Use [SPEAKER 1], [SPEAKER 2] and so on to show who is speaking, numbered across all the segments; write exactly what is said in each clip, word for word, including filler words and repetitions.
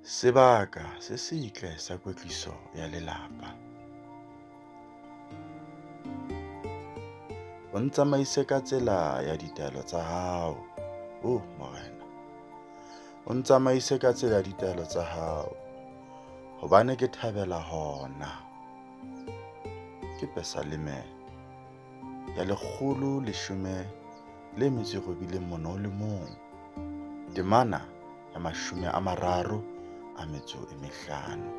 [SPEAKER 1] Sebaka se setle sa Koetliso ya lelapa. O ntsamaise ka tsela ya ditaelo tsa hao, o Morena. O ntsamaise ka tsela ya ditaelo tsa hao, hobane ke thabela hona. Ke Pesaleme ya lekgolo leshome le metso e robileng mono le mong. Temana ya mashome a mararo a metso e mehlano.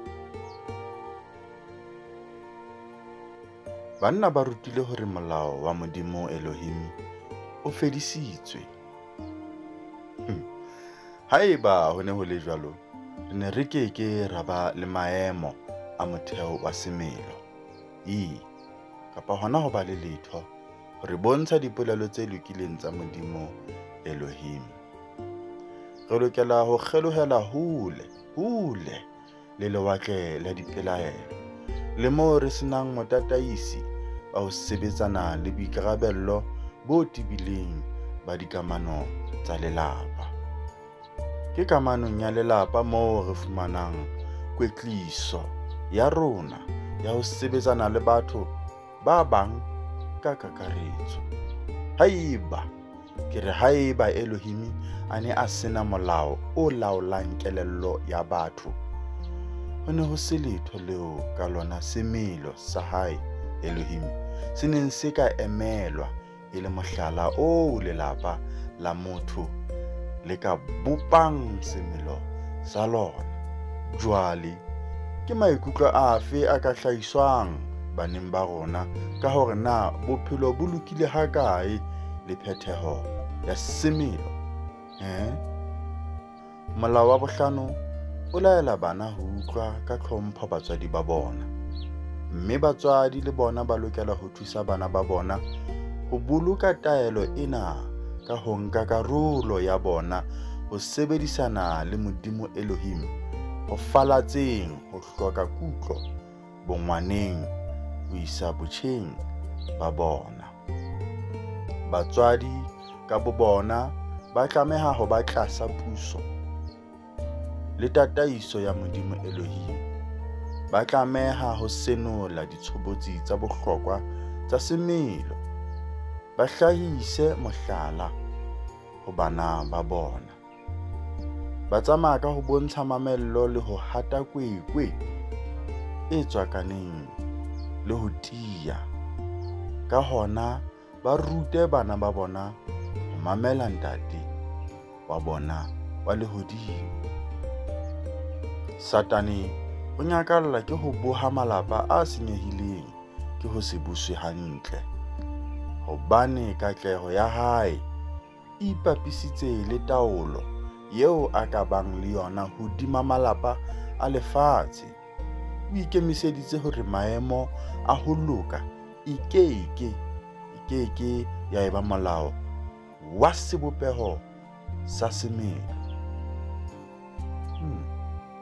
[SPEAKER 1] Banna ba rutile hore molao wa Modimo Elohim o fedisitswe. Hmm. Haeba ho ne ho le jwalo, re ne re keke ra ba le maemo a motheo wa semelo. Ee, kapa hona ho ba le letho hore bontsha dipolelo tse lokileng tsa Modimo Elohim. Re lokela ho kgelohela hole, hole le lewatle la dipelaelo, le moo re senang motataisi wa ho sebetsana le boikarabello bo tibileng ba dikamano tsa lelapa. Ke kamanong ya lelapa moo re fumanang kwetliso ya rona ya ho sebetsana le batho ba bang ka kakaretso. Haeba ke re haeba Elohim a ne a sena molao o laolang kelello ya batho, ho ne ho se letho leo ka lona semelo sa hae Elohim se neng se ka emelwa e le mohlala o lelapa la motho le ka bopang semelo sa lona. Jwale ke maikutlo afe a ka hlahiswang baneng ba rona ka hore na bophelo bo lokile ha kae le phetheho ya semelo? Eh? Molao wa bohlano o laela bana ho utlwa ka tlhompho batswadi ba bona, mme batswadi le bona ba lokela ho thusa bana ba bona ho boloka taelo ena ka ho nka karolo ya bona ho sebedisana le Modimo Elohim, ho falatseng ho hloka kutlo bongwaneng ho isa botjheng ba bona. Batswadi ka bo bona ba tlameha ho ba tlasa puso le tataiso ya Modimo Elohim. Ba tlameha ho senola ditshobotsi tsa bohlokwa tsa semelo. Ba hlahise mohlala ho bana ba bona. Ba tsamaya ka ho bontsha mamello le ho hata kwekwe e tswakaneng le ho tiya. Ka hona ba rute bana ba bona ho mamela ntate wa bona wa lehodimo. Satane o nyakalla ke ho boha malapa a senyehileng ke ho se buswe hantle, hobane katleho ya hae e ipapisitse le taolo yeo a ka bang le yona hodima malapa a lefatshe. O ikemiseditse hore maemo a ho loka ikeke ikeke ya eba molao wa sebopeho sa semelo. Hmm.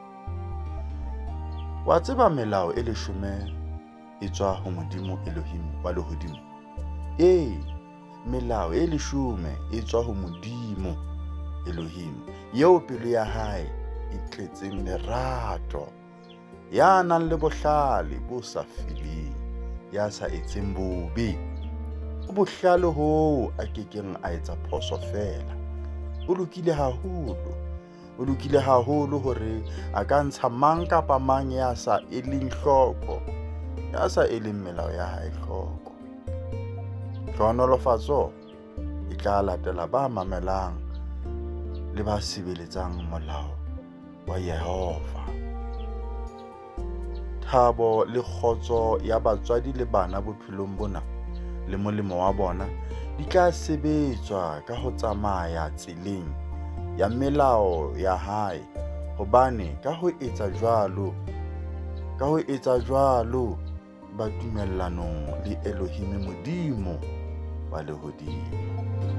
[SPEAKER 1] Wa tseba melao e leshome e tswa ho Modimo Elohim wa lehodimo? Ee, melao e leshome e tswa ho Modimo Elohim, yeo pelo ya hae e tletseng lerato, ya nang le bohlale bo sa feleng, ya sa etseng bobe. O bohlale hoo a kekeng a etsa phoso fela. O lokile haholo, o lokile haholo hore a ka ntsha mang kapa mang ya sa eleng hloko, ya sa eleng melao ya hae hloko. Tlhonolofatso e tla latela ba mamelang le ba sebeletsang molao wa Yehova. Thabo le kgotso ya batswadi le bana bophelong bona le molemo wa bona di tla sebetswa ka ho tsamaya tseleng ya melao ya hae, hobane ka ho etsa jwalo ka ho etsa jwalo ba tumellanong le Elohim Modimo wa lehodimo.